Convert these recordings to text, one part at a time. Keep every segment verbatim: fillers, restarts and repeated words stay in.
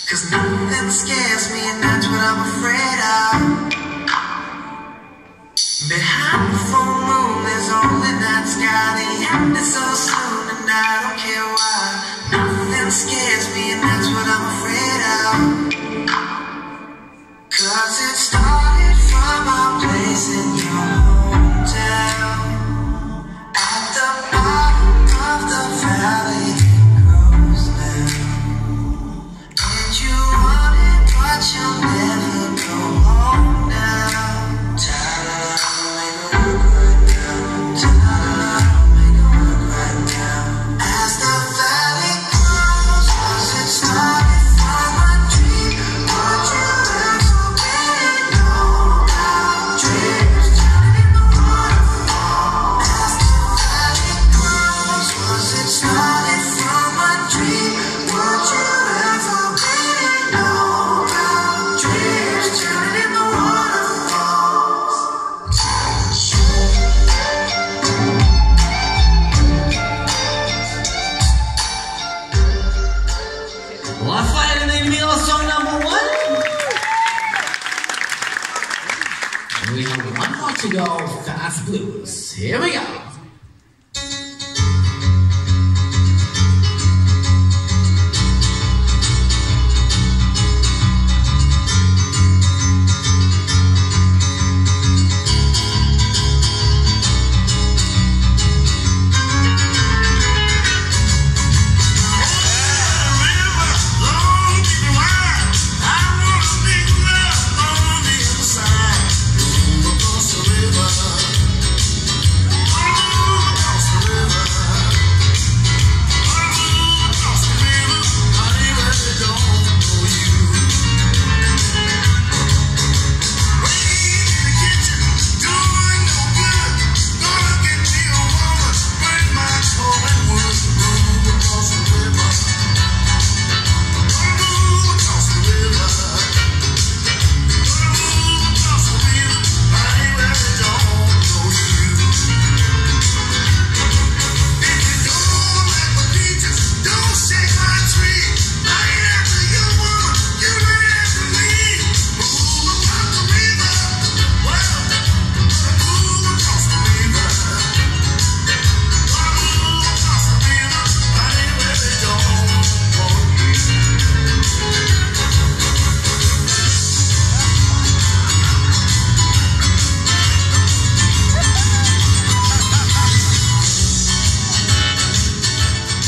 'Cause nothing scares me, and that's what I'm afraid of. Behind the full moon, there's only night sky. The end is so soon, and I don't care why. Nothing scares me, and that's what I'm afraid of. 'Cause it started from a place in your hometown. At the bottom of the valley it grows now. And you want it, but you'll never go home now. We have one more to go, Fast Blues. Here we go.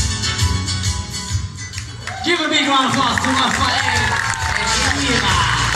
Give a big round of applause to my friend, Shakira.